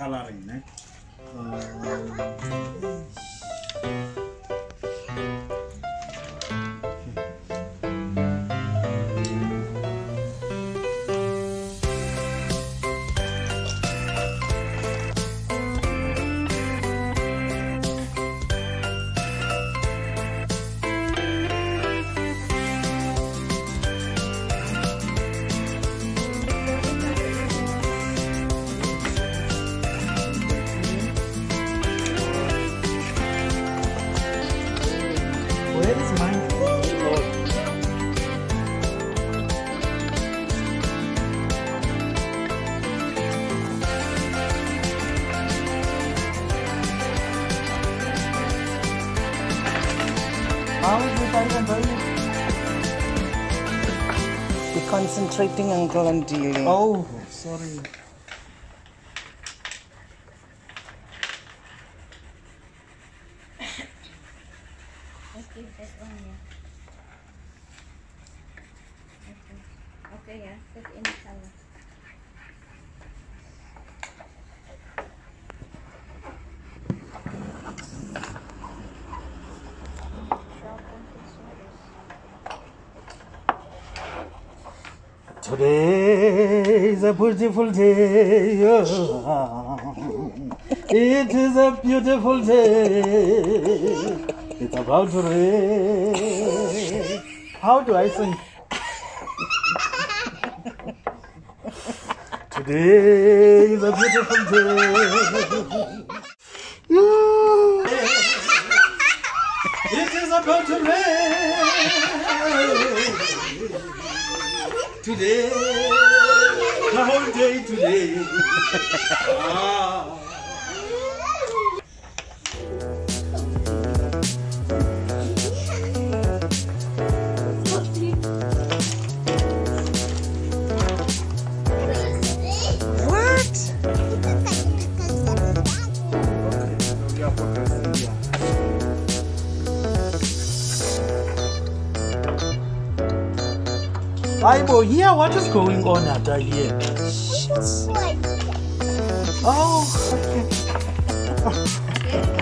coloring, eh? Where is mine? How is it, Ivan? We're concentrating, Uncle, on dealing. Oh, sorry. Okay, that one, yeah. Okay, yeah. Put in the salad. Today is a beautiful day. It is a beautiful day. It's about to rain. How do I sing? Today is a beautiful day. It is about to rain. Today, the whole day today. Bible, here, what is going on out here? Oh, okay.